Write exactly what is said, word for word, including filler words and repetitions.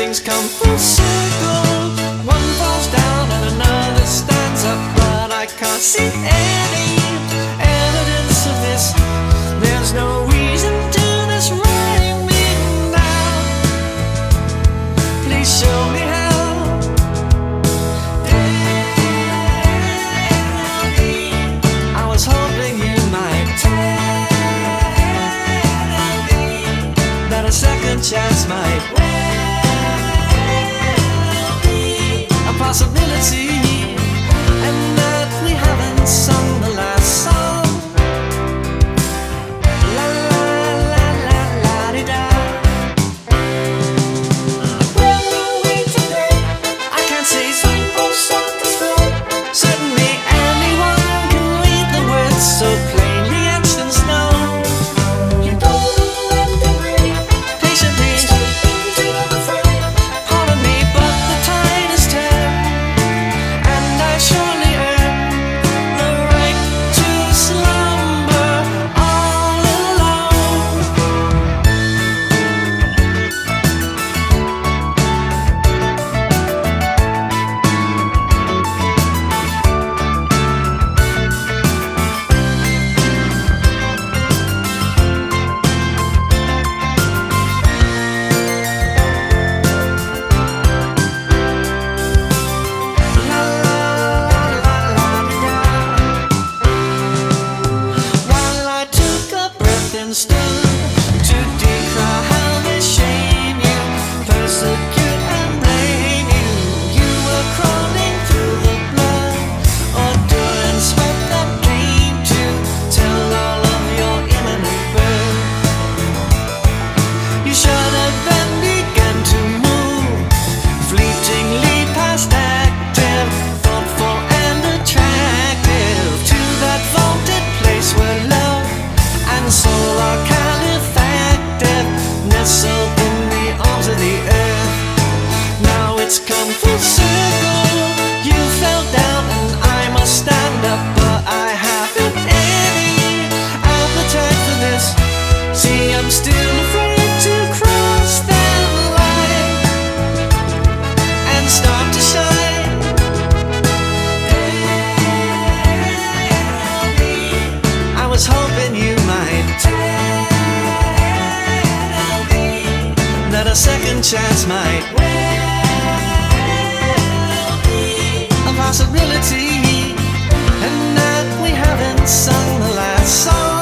things come full circle. One falls down and another stands up, but I can't see any evidence of this. There's no reason to this running me down. Please show me how. I was hoping you might tell me that a second chance might well be a possibility, and that we haven't sung the last song. La la la la la di da. Where are we today? I can't say simple something's wrong. Certainly anyone can read the words so plainly etched in snow. You don't have to wait patiently. Pardon me, but the tide has turned, and I surely earn the right to slumber all alone. La la la la la di da. While I took a breath and stood to decry how they shame you, persecute and blame you. You were crawling through the blood, odor and sweat that came to tell all of your imminent birth. You should have then begun to move fleetingly past active, thoughtful and attractive, to that vaulted place where love and soul are calefactive, nestled in the arms of the earth. Now it's come full circle. You fell down and I must stand up, but I haven't any appetite for this. See, I'm still afraid to cross that line and start to shine. I was hoping you might tell me that a second chance might well be a possibility, and that we haven't sung the last song.